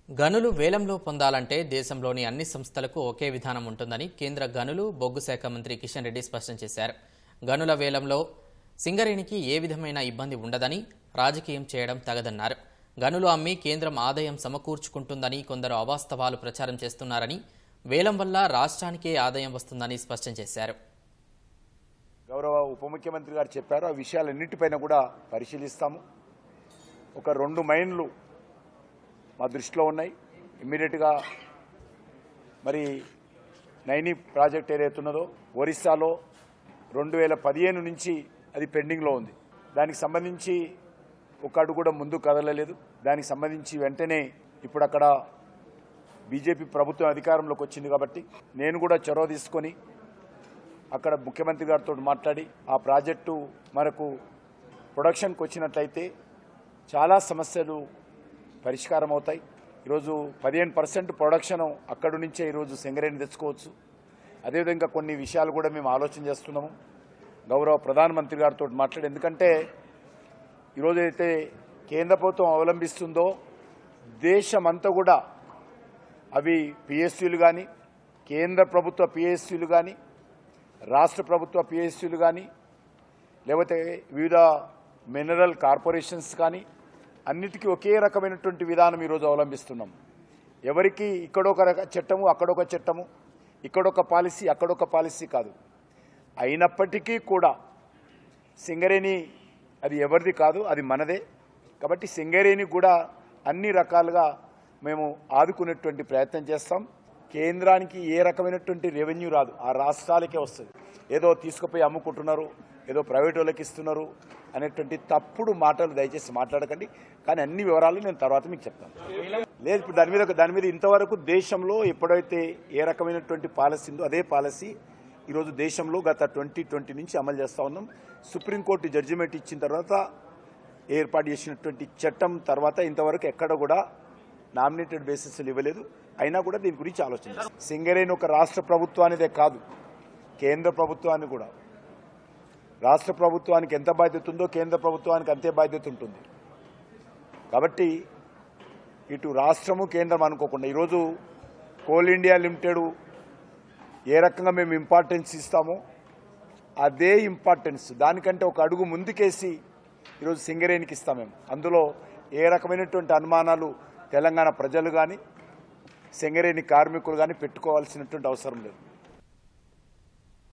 గనులు వేలంలో పొందాలంటే దేశంలోని అన్ని సంస్థలకు ఒకే విధానం ఉంటుందని కేంద్ర గనులు బొగ్గు శాఖ మంత్రి కిషన్ రెడ్డి స్పష్టం చేశారు. గనుల వేలంలో సింగరేణికి ఏ విధమైన ఇబ్బంది ఉండదని, రాజకీయం చేయడం తగదన్నారు. గనులు అమ్మి కేంద్రం ఆదాయం సమకూర్చుకుంటుందని కొందరు అవాస్తవాలు ప్రచారం చేస్తున్నారని, వేలం వల్ల రాష్ట్రానికే ఆదాయం వస్తుందని స్పష్టం చేశారు. గౌరవ ఉప ముఖ్యమంత్రి గారు చెప్పారు. ఆ విషయాలన్నిటిపైన కూడా పరిశీలిస్తాము. ఒక 2 మైన్లు మా దృష్టిలో ఉన్నాయి. ఇమ్మీడియట్గా మరి నైని ప్రాజెక్ట్ ఏదైతే ఉన్నదో ఒరిస్సాలో 2015 నుంచి అది పెండింగ్లో ఉంది. దానికి సంబంధించి ఒక అడుగు కూడా ముందు కదలలేదు. దానికి సంబంధించి వెంటనే ఇప్పుడు అక్కడ బీజేపీ ప్రభుత్వం అధికారంలోకి వచ్చింది కాబట్టి నేను కూడా చొరవ తీసుకొని అక్కడ ముఖ్యమంత్రి గారితో మాట్లాడి ఆ ప్రాజెక్టు మనకు ప్రొడక్షన్కి వచ్చినట్లయితే చాలా సమస్యలు పరిష్కారం అవుతాయి. ఈరోజు 15% ప్రొడక్షన్ అక్కడి నుంచే ఈరోజు సింగరేణి తెచ్చుకోవచ్చు. అదేవిధంగా కొన్ని విషయాలు కూడా మేము ఆలోచన చేస్తున్నాము. గౌరవ ప్రధానమంత్రి గారితో మాట్లాడి, ఎందుకంటే ఈరోజు అయితే కేంద్ర ప్రభుత్వం అవలంబిస్తుందో దేశమంతా కూడా అవి పిఎస్యూలు కానీ, కేంద్ర ప్రభుత్వ పిఎస్యూలు కానీ, రాష్ట్ర ప్రభుత్వ పిఎస్యూలు కానీ, లేకపోతే వివిధ మినరల్ కార్పొరేషన్స్ కానీ అన్నిటికీ ఒకే రకమైనటువంటి విధానం ఈరోజు అవలంబిస్తున్నాం. ఎవరికి ఇక్కడొక చట్టము, అక్కడొక చట్టము, ఇక్కడొక పాలసీ, అక్కడొక పాలసీ కాదు. అయినప్పటికీ కూడా సింగరేణి అది ఎవరిది కాదు, అది మనదే. కాబట్టి సింగరేణి కూడా అన్ని రకాలుగా మేము ఆదుకునేటువంటి ప్రయత్నం చేస్తాం. కేంద్రానికి ఏ రకమైనటువంటి రెవెన్యూ రాదు, ఆ రాష్ట్రాలకే వస్తుంది. ఏదో తీసుకుపోయి అమ్ముకుంటున్నారు, ఏదో ప్రైవేట్ వాళ్ళకి ఇస్తున్నారు అనేటువంటి తప్పుడు మాటలు దయచేసి మాట్లాడకండి. కానీ అన్ని వివరాలు నేను తర్వాత మీకు చెప్తాను. లేదు, ఇప్పుడు దాని మీద ఇంతవరకు దేశంలో ఎప్పుడైతే ఏ రకమైనటువంటి పాలసీ ఉందో అదే పాలసీ ఈరోజు దేశంలో గత 2020 నుంచి అమలు చేస్తూ ఉన్నాం. సుప్రీంకోర్టు జడ్జిమెంట్ ఇచ్చిన తర్వాత ఏర్పాటు చేసినటువంటి చట్టం తర్వాత ఇంతవరకు ఎక్కడ కూడా నామినేటెడ్ బేసిస్లు ఇవ్వలేదు. అయినా కూడా దీని గురించి ఆలోచించాలి. సింగరేణి ఒక రాష్ట్ర ప్రభుత్వానిదే కాదు, కేంద్ర ప్రభుత్వాన్ని కూడా. రాష్ట్ర ప్రభుత్వానికి ఎంత బాధ్యత ఉందో కేంద్ర ప్రభుత్వానికి అంతే బాధ్యత ఉంటుంది. కాబట్టి ఇటు రాష్ట్రము కేంద్రం అనుకోకుండా ఈరోజు కోల్ ఇండియా లిమిటెడ్ ఏ రకంగా మేము ఇంపార్టెన్స్ ఇస్తామో అదే ఇంపార్టెన్స్ దానికంటే ఒక అడుగు ముందుకేసి ఈరోజు సింగరేణికి ఇస్తాం మేము. అందులో ఏ రకమైనటువంటి అనుమానాలు తెలంగాణ ప్రజలు కానీ సింగరేణి కార్మికులు కానీ పెట్టుకోవాల్సినటువంటి అవసరం లేదు.